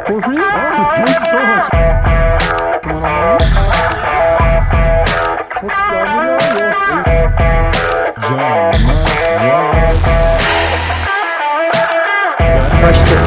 For free? Oh, thank you so much. Çok yağmur yağıyor. Kaçtı.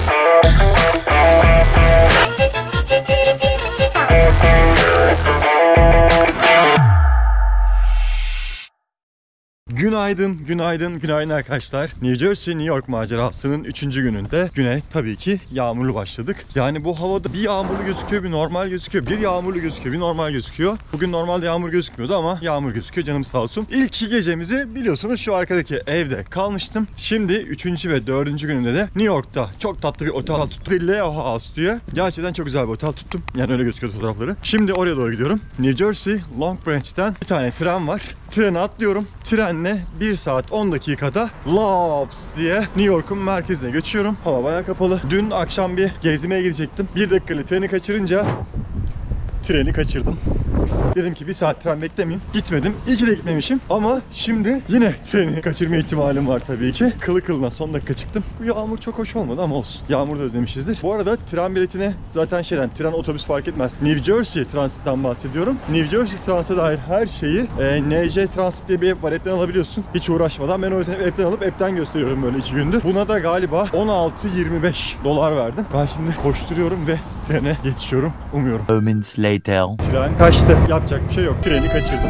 Günaydın, günaydın, günaydın arkadaşlar. New Jersey, New York macerasının 3. gününde güne tabii ki yağmurlu başladık. Yani bu havada bir yağmurlu gözüküyor, bir normal gözüküyor. Bir yağmurlu gözüküyor, bir normal gözüküyor. Bugün normalde yağmur gözükmüyordu ama yağmur gözüküyor, canım sağ olsun. İlk 2 gecemizi biliyorsunuz şu arkadaki evde kalmıştım. Şimdi 3. ve 4. günümde de New York'ta çok tatlı bir otel tuttum. Leo House diye. Gerçekten çok güzel bir otel tuttum. Yani öyle gözüküyor fotoğrafları. Şimdi oraya doğru gidiyorum. New Jersey, Long Branch'ten bir tane tren var. Trene atlıyorum. Trenle 1 saat 10 dakikada Loves diye New York'un merkezine geçiyorum. Hava bayağı kapalı. Dün akşam bir gezmeye gidecektim. 1 dakikalık treni kaçırınca treni kaçırdım. Dedim ki 1 saat tren beklemeyeyim. Gitmedim. İyi ki de gitmemişim. Ama şimdi yine treni kaçırma ihtimalim var tabii ki. Kılı kılına son dakika çıktım. Bu yağmur çok hoş olmadı ama olsun. Yağmur da özlemişizdir. Bu arada tren biletine zaten tren otobüs fark etmez. New Jersey Transit'ten bahsediyorum. New Jersey Transit'e dair her şeyi NJ Transit diye bir app var. App'ten alabiliyorsun. Hiç uğraşmadan. Ben o yüzden app'ten alıp app'ten gösteriyorum böyle 2 gündür. Buna da galiba $16.25 verdim. Ben şimdi koşturuyorum ve trene yetişiyorum. Umuyorum. Moments later. Tren kaçtı. Yapacak bir şey yok. Treni kaçırdım.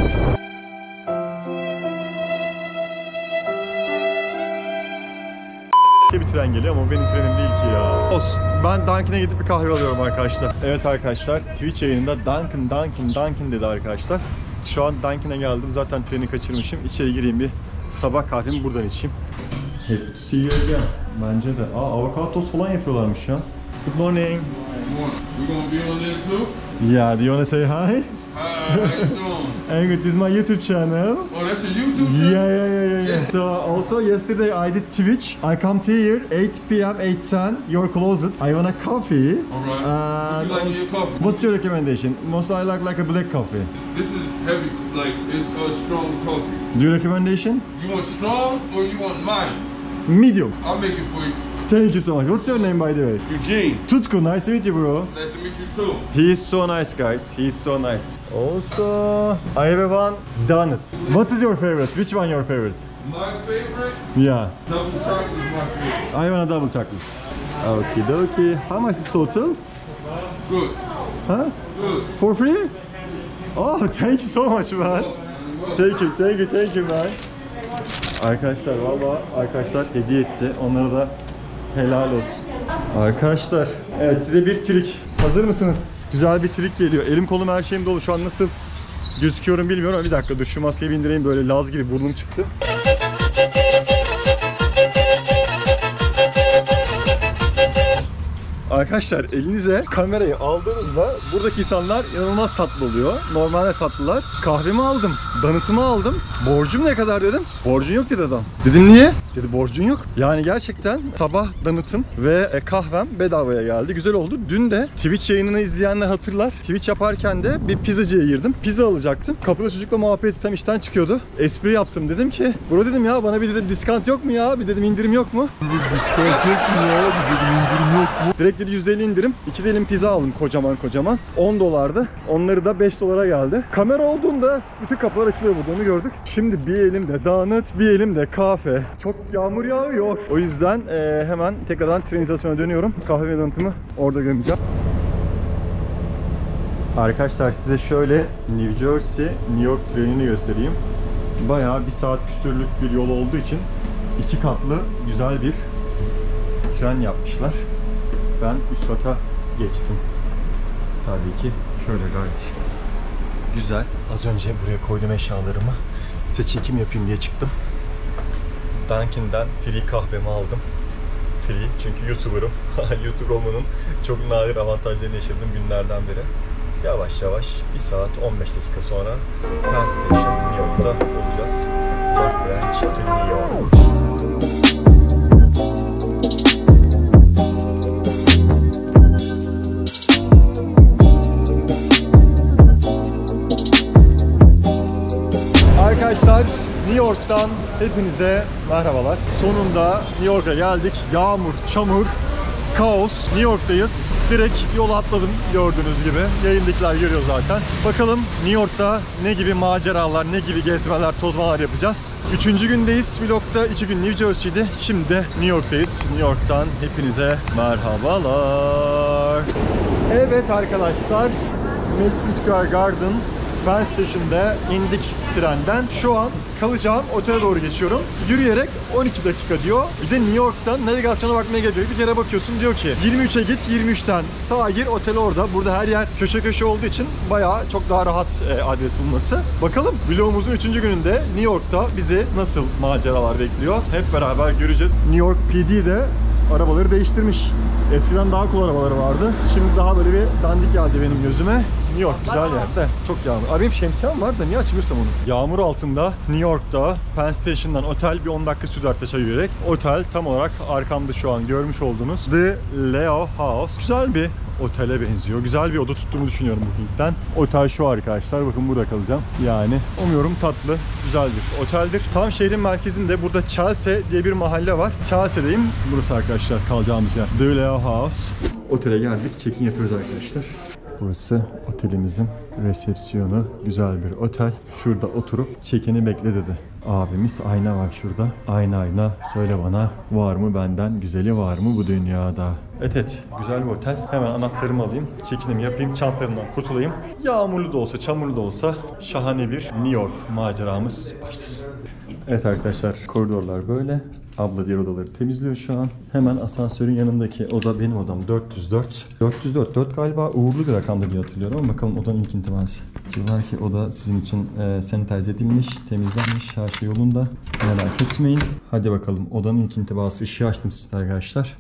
Bir tren geliyor ama benim trenim değil ki ya. Olsun. Ben Dunkin'e gidip bir kahve alıyorum arkadaşlar. Evet arkadaşlar, Twitch yayınında Dunkin dedi arkadaşlar. Şu an Dunkin'e geldim. Zaten treni kaçırmışım. İçeri gireyim, bir sabah kahvemi buradan içeyim. Happy to see you again. Bence de. Avokado tost falan yapıyorlarmış ya. Good morning. We gonna be on this too? Yeah, do you wanna say hi? Hi, how you doing? I'm good. This is my YouTube channel. Oh, that's your YouTube channel? Yeah. So also yesterday I did Twitch. I come to here 8 p.m. 8:10. Your closet. I want a coffee. Alright. What you like in your coffee? What's your recommendation? Mostly I like a black coffee. This is heavy, like it's a strong coffee. Do you recommendation? You want strong or you want mild? Medium. I'll make it for you. Thank you so much. What's your name by the way? Eugene. Tutku. Nice to meet you, bro. Nice to meet you too. He is so nice, guys. He is so nice. Also, I have one donut. What is your favorite? Which one your favorite? My favorite? Yeah. Double chocolate is my favorite. I want a double chocolate. Okie dokie. How much is total? Good. Huh? Good. For free? Oh, thank you so much, man. Thank you, man. Arkadaşlar, vallahi arkadaşlar hediye etti. Onlara da helal olsun. Arkadaşlar, evet size bir trik. Hazır mısınız? Güzel bir trik geliyor. Elim kolum her şeyim dolu. Şu an nasıl gözüküyorum bilmiyorum ama bir dakika dur şu maskeyi bindireyim, böyle Laz gibi burnum çıktı. Arkadaşlar elinize kamerayı aldığınızda buradaki insanlar inanılmaz tatlı oluyor. Normalde tatlılar. Kahvemi aldım, donut'umu aldım. Borcum ne kadar dedim. Borcun yok dedi adam. Dedim niye? Dedi borcun yok. Yani gerçekten sabah donut'um ve kahvem bedavaya geldi. Güzel oldu. Dün de Twitch yayınını izleyenler hatırlar. Twitch yaparken de bir pizzacıya girdim. Pizza alacaktım. Kapıda çocukla muhabbeti tam işten çıkıyordu. Espri yaptım. Dedim ki bro dedim ya bana bir dedim diskant yok mu ya? Bir dedim indirim yok mu? Diskant yok mu ya? Bir dedim indirim yok mu? Direkt dedi %50 indirim. 2 dilim pizza aldım kocaman. $10'dı. Onları da $5 geldi. Kamera olduğunda bütün kapılar açılıyor burada, onu gördük. Şimdi bir elimde donut, bir elimde kahve. Çok yağmur yağıyor. O yüzden hemen tekrardan tren istasyonuna dönüyorum. Kahve ve donutumu orada gömeceğim. Arkadaşlar size şöyle New Jersey, New York trenini göstereyim. Bayağı 1 saat küsürlük bir yol olduğu için 2 katlı güzel bir tren yapmışlar. Ben üst kata geçtim. Tabii ki şöyle gayet güzel. Az önce buraya koydum eşyalarımı. İşte çekim yapayım diye çıktım. Dunkin'den free kahvemi aldım. Free çünkü YouTuber'ım. YouTuber olmanın çok nadir avantajlarını yaşadığım günlerden biri. Yavaş yavaş 1 saat 15 dakika sonra Penn Station, New York'ta olacağız. Long Branch to New York. Arkadaşlar New York'tan hepinize merhabalar. Sonunda New York'a geldik. Yağmur, çamur, kaos. New York'tayız. Direkt yola atladım gördüğünüz gibi. Yayındakiler görüyor zaten. Bakalım New York'ta ne gibi maceralar, ne gibi gezmeler, tozmalar yapacağız. 3. gündeyiz. Vlog'da 2 gün New Jersey'di. Şimdi de New York'tayız. New York'tan hepinize merhabalar. Evet arkadaşlar, Madison Square Garden Penn Station'da indik trenden. Şu an kalacağım otele doğru geçiyorum. Yürüyerek 12 dakika diyor. Bir de New York'tan navigasyona bakmaya geliyor. Bir kere bakıyorsun, diyor ki 23'e git, 23'ten sağa gir, otel orada. Burada her yer köşe köşe olduğu için bayağı çok daha rahat adres bulması. Bakalım vlogumuzun 3. gününde New York'ta bizi nasıl maceralar bekliyor. Hep beraber göreceğiz. New York PD de arabaları değiştirmiş. Eskiden daha cool arabaları vardı. Şimdi daha böyle bir dandik geldi benim gözüme. New York güzel yerde. Çok yağmur. Abi benim şemsiyem var da niye açmıyorsam onu? Yağmur altında New York'ta Penn Station'dan otel bir 10 dakika sürdü arkadaşlar yürüyerek. Otel tam olarak arkamda şu an görmüş olduğunuz The Leo House. Güzel bir otele benziyor. Güzel bir oda tuttuğumu düşünüyorum Booking'den. Otel şu arkadaşlar. Bakın burada kalacağım. Yani umuyorum tatlı, güzel bir oteldir. Tam şehrin merkezinde burada Chelsea diye bir mahalle var. Chelsea'deyim. Burası arkadaşlar kalacağımız yer. The Leo House. Otele geldik. Check-in yapıyoruz arkadaşlar. Burası otelimizin resepsiyonu. Güzel bir otel. Şurada oturup check-in'i bekle dedi. Abimiz, ayna var şurada. Ayna söyle bana, var mı benden güzeli, var mı bu dünyada? Evet, güzel bir otel. Hemen anahtarımı alayım. Check-in'imi yapayım. Çantalarımdan kurtulayım. Yağmurlu da olsa, çamurlu da olsa şahane bir New York maceramız başlasın. Evet arkadaşlar, koridorlar böyle. Abla diğer odaları temizliyor şu an. Hemen asansörün yanındaki oda benim odam, 404. 404 galiba uğurlu bir rakamdı diye hatırlıyorum ama bakalım odanın ilk intibası. Diyorlar ki oda sizin için sanitize edilmiş, temizlenmiş, her şey yolunda. Merak etmeyin. Hadi bakalım odanın ilk intibası. Işığı açtım size arkadaşlar.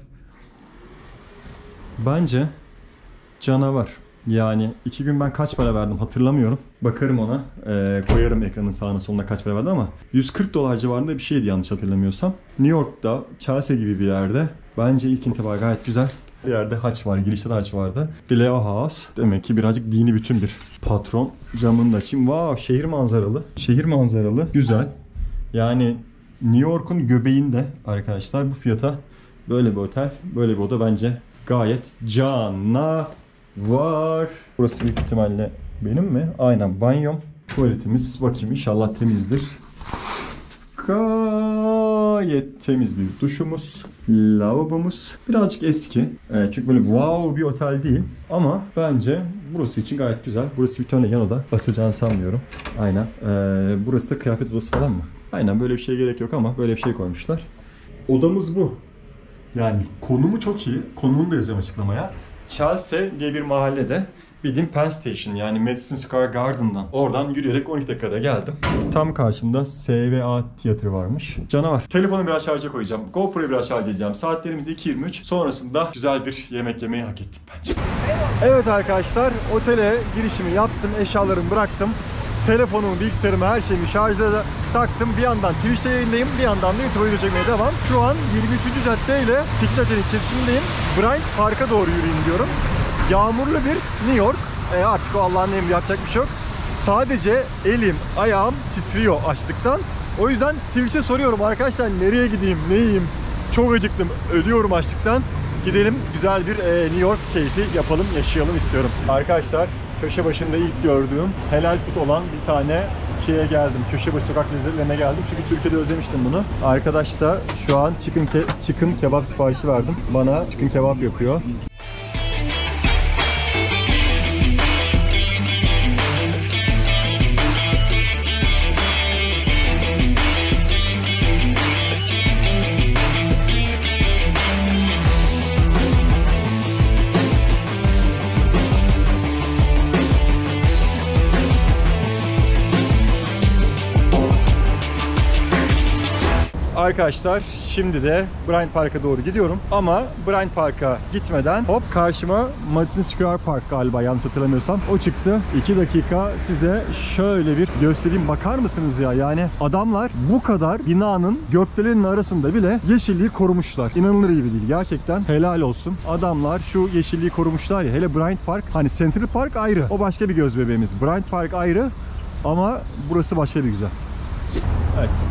Bence canavar. Yani 2 gün ben kaç para verdim hatırlamıyorum. Bakarım ona. Koyarım ekranın sağına soluna kaç para verdim ama $140 civarında bir şeydi yanlış hatırlamıyorsam. New York'ta Chelsea gibi bir yerde bence ilk intiba gayet güzel. Bir yerde haç var, girişte de haç vardı. The Leo House. Demek ki birazcık dini bütün bir patron. Camını da açayım. Wow, şehir manzaralı. Şehir manzaralı. Güzel. Yani New York'un göbeğinde arkadaşlar bu fiyata böyle bir otel, böyle bir oda bence gayet cana var. Burası büyük ihtimalle benim mi? Aynen, banyom. Tuvaletimiz, bakayım inşallah temizdir. Gayet temiz bir duşumuz. Lavabomuz. Birazcık eski. Çünkü böyle wow bir otel değil. Ama bence burası için gayet güzel. Burası bir tane yan oda. Basacağını sanmıyorum. Aynen. Burası da kıyafet odası falan mı? Aynen, böyle bir şeye gerek yok ama böyle bir şey koymuşlar. Odamız bu. Yani konumu çok iyi. Konumunu da yazıyorum açıklamaya. Chelsea diye bir mahallede, bildiğim Penn Station yani Madison Square Garden'dan. Oradan yürüyerek 12 dakikada geldim. Tam karşımda SVA tiyatro varmış. Canavar. Telefonu biraz şarja koyacağım. GoPro'yu biraz şarj edeceğim. Saatlerimiz 2:23. Sonrasında güzel bir yemek yemeyi hak ettik bence. Evet arkadaşlar, otele girişimi yaptım. Eşyalarımı bıraktım. Telefonumu, bilgisayarımı, her şeyimi şarjla taktım. Bir yandan Twitch'te yayındayım, bir yandan da YouTube'a video çekmeye devam. Şu an 23. cadde ile 8 caddenin kesişimindeyim. Bryant Park'a doğru yürüyeyim diyorum. Yağmurlu bir New York. Artık o Allah'ın emri, yapacak bir şey yok. Sadece elim, ayağım titriyor açlıktan. O yüzden Twitch'e soruyorum arkadaşlar, nereye gideyim, ne yiyeyim? Çok acıktım, ölüyorum açlıktan. Gidelim, güzel bir New York keyfi yapalım, yaşayalım istiyorum. Arkadaşlar, köşe başında ilk gördüğüm helal food olan bir tane şeye geldim. Köşe başı sokak lezzetlerine geldim. Çünkü Türkiye'de özlemiştim bunu. Arkadaş da şu an chicken kebap siparişi verdim. Bana chicken kebap yapıyor. Arkadaşlar şimdi de Bryant Park'a doğru gidiyorum ama Bryant Park'a gitmeden hop karşıma Madison Square Park galiba, yanlış hatırlamıyorsam o çıktı. 2 dakika size şöyle bir göstereyim, bakar mısınız ya? Yani adamlar bu kadar binanın gökdeleninin arasında bile yeşilliği korumuşlar. İnanılır gibi değil, gerçekten helal olsun. Adamlar şu yeşilliği korumuşlar ya, hele Bryant Park, hani Central Park ayrı, o başka bir göz bebeğimiz. Bryant Park ayrı ama burası başka bir güzel. Evet.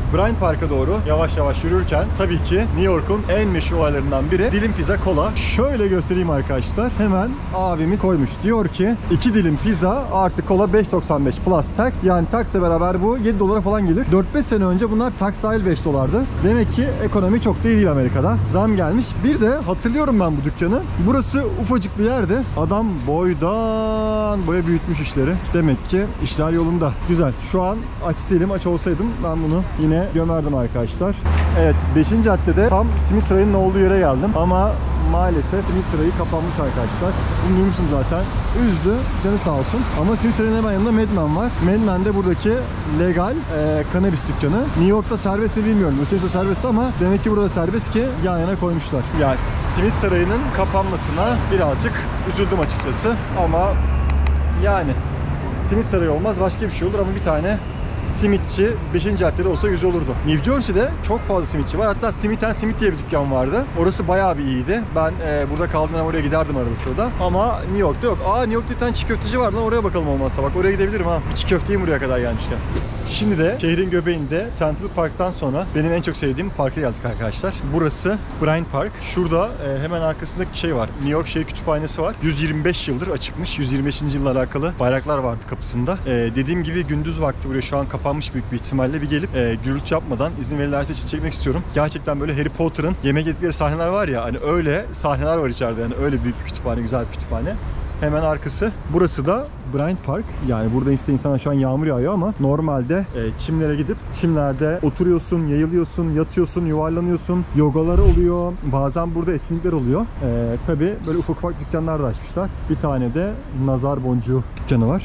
Bryant Park'a doğru yavaş yavaş yürürken tabii ki New York'un en meşhur olaylarından biri dilim pizza kola. Şöyle göstereyim arkadaşlar. Hemen abimiz koymuş. Diyor ki 2 dilim pizza artı kola 5.95 plus tax. Yani taxla beraber bu 7 dolara falan gelir. 4-5 sene önce bunlar tax dahil 5 dolardı. Demek ki ekonomi çok da iyi değil Amerika'da. Zam gelmiş. Bir de hatırlıyorum ben bu dükkanı. Burası ufacık bir yerde. Adam boydan boya büyütmüş işleri. Demek ki işler yolunda. Güzel. Şu an aç değilim. Aç olsaydım ben bunu yine gömerdim arkadaşlar. Evet, 5. caddede tam simit sırayının olduğu yere geldim. Ama maalesef simit sırayı kapanmış arkadaşlar. Bunu duymuşsun zaten. Üzdü. Canı sağ olsun. Ama simit sırayının hemen yanında Madman var. Madman de buradaki legal cannabis dükkanı. New York'ta serbest mi bilmiyorum. Ötesi serbest ama demek ki burada serbest ki yan yana koymuşlar. Ya simit sarayının kapanmasına birazcık üzüldüm açıkçası. Ama yani simit sarayı olmaz, başka bir şey olur ama bir tane simitçi 5. caddede olsa güzel olurdu. New Jersey'de çok fazla simitçi var. Hatta Simit and Simit diye bir dükkan vardı. Orası bayağı bir iyiydi. Ben burada kaldığımda oraya giderdim arada sırada. Ama New York'ta yok. New York'ta bir tane çiğ köfteci var lan, oraya bakalım olmazsa. Bak oraya gidebilirim ha. Bir çiğ köfteyim buraya kadar gelmişken. Şimdi de şehrin göbeğinde Central Park'tan sonra benim en çok sevdiğim parka geldik arkadaşlar. Burası Bryant Park. Şurada hemen arkasındaki şey var. New York Şehir Kütüphanesi var. 125 yıldır açıkmış. 125. yılla alakalı bayraklar vardı kapısında. Dediğim gibi gündüz vakti buraya şu an kapanmış büyük bir ihtimalle. Bir gelip gürültü yapmadan izin verirlerse çekmek istiyorum. Gerçekten böyle Harry Potter'ın yemek yedikleri sahneler var ya, hani öyle sahneler var içeride. Yani öyle büyük bir kütüphane, güzel bir kütüphane. Hemen arkası. Burası da Bryant Park. Yani burada insanlar şu an yağmur yağıyor ama normalde çimlere gidip çimlerde oturuyorsun, yayılıyorsun, yatıyorsun, yuvarlanıyorsun. Yogaları oluyor. Bazen burada etkinlikler oluyor. Tabii böyle ufak ufak dükkanlar da açmışlar. Bir tane de nazar boncuğu dükkanı var.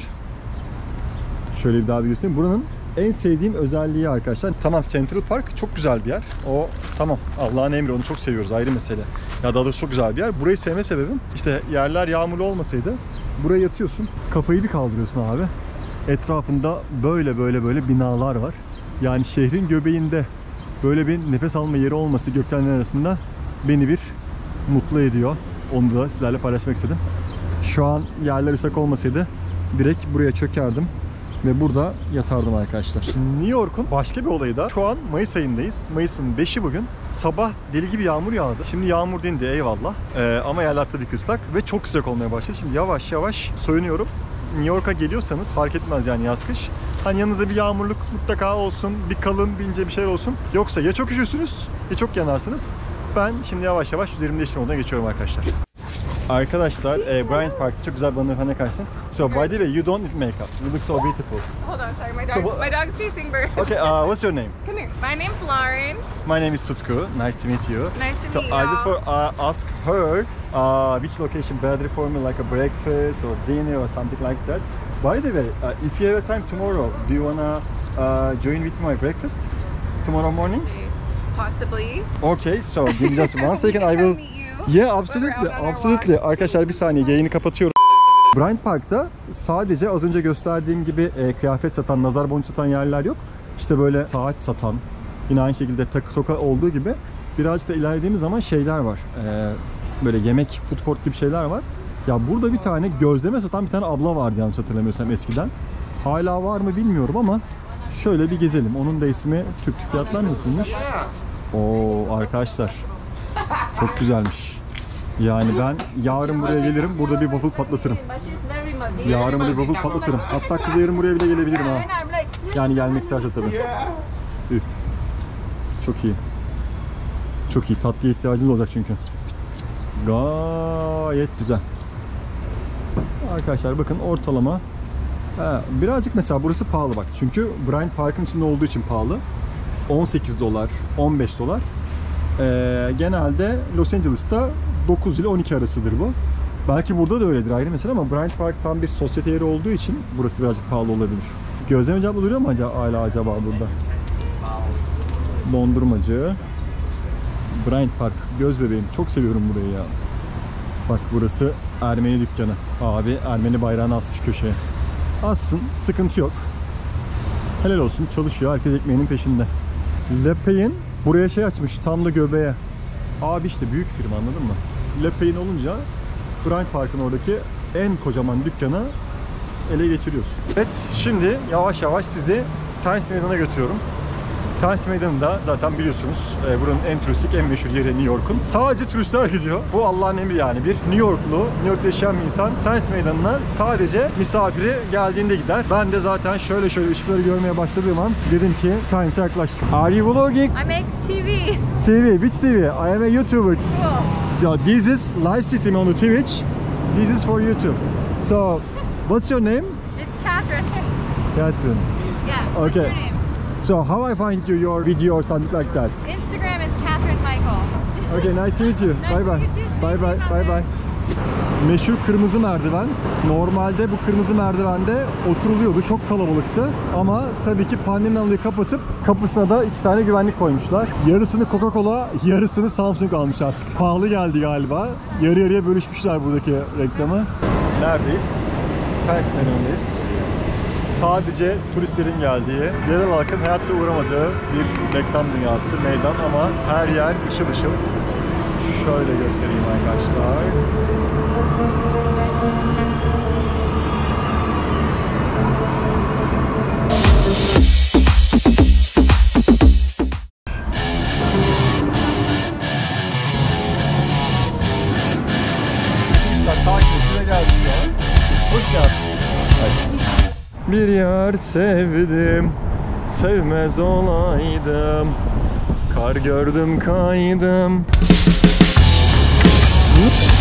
Şöyle bir daha bir göstereyim. Buranın en sevdiğim özelliği arkadaşlar. Tamam, Central Park çok güzel bir yer. O tamam, Allah'ın emri, onu çok seviyoruz, ayrı mesele. Ya daha doğrusu çok güzel bir yer. Burayı sevme sebebim işte yerler yağmurlu olmasaydı buraya yatıyorsun, kafayı bir kaldırıyorsun abi. Etrafında böyle binalar var. Yani şehrin göbeğinde böyle bir nefes alma yeri olması gökdelenler arasında beni bir mutlu ediyor. Onu da sizlerle paylaşmak istedim. Şu an yerler ıslak olmasaydı direkt buraya çökerdim ve burada yatardım arkadaşlar. New York'un başka bir olayı da, şu an Mayıs ayındayız. Mayıs'ın 5'i bugün. Sabah deli gibi yağmur yağdı. Şimdi yağmur dindi, eyvallah. Ama yerler tabii ıslak ve çok sıcak olmaya başladı. Şimdi yavaş yavaş soyunuyorum. New York'a geliyorsanız fark etmez yani, yaz kış. Hani yanınızda bir yağmurluk mutlaka olsun, bir kalın, bir ince bir şeyler olsun. Yoksa ya çok üşürsünüz ya çok yanarsınız. Ben şimdi yavaş yavaş üzerimde değiştirme moduna geçiyorum arkadaşlar. Arkadaşlar, Bryant Park'ta çok güzel bir hanımefendi karşısında. So by the way, you don't need makeup. You look so beautiful. Hold on, sorry, my dog's chasing birds. Okay, what's your name? Come here. My name's Lauren. My name is Tutku. Nice to meet you. Nice to So meet you. I just for ask her which location better for me, like a breakfast or dinner or something like that. By the way, if you have a time tomorrow, do you wanna join with my breakfast tomorrow morning? Possibly. Okay, so give me just one second. I will. Yeah, absolutely, absolutely. Arkadaşlar bir saniye, yayını kapatıyorum. Bryant Park'ta sadece az önce gösterdiğim gibi kıyafet satan, nazar boncuğu satan yerler yok. İşte böyle saat satan, yine aynı şekilde takı toka olduğu gibi birazcık da ilerlediğimiz zaman şeyler var. Böyle yemek, food court gibi şeyler var. Ya burada bir tane gözleme satan bir tane abla vardı yanlış hatırlamıyorsam eskiden. Hala var mı bilmiyorum ama şöyle bir gezelim. Onun da ismi, Türk fiyatlar nasılmış? Oo arkadaşlar, çok güzelmiş. Yani ben yarın buraya gelirim, burada bir waffle patlatırım. Yarın burada bir waffle patlatırım. Hatta kızla yarın buraya bile gelebilirim ha. Yani gelmek isterse tabii. Üf. Çok iyi. Çok iyi. Tatlıya ihtiyacımız olacak çünkü. Gayet güzel. Arkadaşlar bakın ortalama. Birazcık mesela burası pahalı bak. Çünkü Bryant Park'ın içinde olduğu için pahalı. 18 dolar, 15 dolar. Genelde Los Angeles'ta 9 ile 12 arasıdır bu. Belki burada da öyledir ayrı mesele ama Bryant Park tam bir sosyete yeri olduğu için burası birazcık pahalı olabilir. Gözlemeci abla duruyor mu hala acaba burada? Dondurmacı. Bryant Park, göz bebeğim. Çok seviyorum burayı ya. Bak burası Ermeni dükkanı. Abi Ermeni bayrağını asmış köşeye. Assın, sıkıntı yok. Helal olsun, çalışıyor. Herkes ekmeğinin peşinde. Lepay'in buraya şey açmış, tam da göbeğe. Abi işte büyük firma, anladın mı? Lepay'in olunca Bryant Park'ın oradaki en kocaman dükkanı ele geçiriyorsun. Evet, şimdi yavaş yavaş sizi Times Meydanı'na götürüyorum. Times Meydanı'nda zaten biliyorsunuz buranın en turistik, en meşhur yeri New York'un. Sadece turistler gidiyor. Bu Allah'ın emri yani. Bir New Yorklu, New York'ta yaşayan bir insan Times Meydanı'na sadece misafiri geldiğinde gider. Ben de zaten şöyle ışıkları görmeye başladığım an dedim ki Times'e yaklaştım. Are you vlogging? I make TV. TV, which TV? I am a YouTuber. Cool. Yeah, this is live stream on the Twitch. This is for YouTube. So, what's your name? It's Catherine. Catherine. Yeah. What's your Okay. name? So, how I find you your video or something like that? Instagram is Catherine Michael. Okay, nice to meet you. Nice Bye to bye. meet you too. Bye bye. Bye bye. Meşhur kırmızı merdiven. Normalde bu kırmızı merdivende oturuluyordu. Çok kalabalıktı. Ama tabii ki pandemiden dolayı kapatıp kapısına da 2 tane güvenlik koymuşlar. Yarısını Coca-Cola, yarısını Samsung almış artık. Pahalı geldi galiba. Yarı yarıya bölüşmüşler buradaki reklamı. Neredeyiz? Times Meydanı'ndayız. Sadece turistlerin geldiği, yerel halkın hayatta uğramadığı bir reklam dünyası, meydan ama her yer ışıl ışıl. Şöyle göstereyim arkadaşlar. Takipçine geldik ya. Hoş geldin. Bir yar sevdim, sevmez olaydım. Kar gördüm kaydım.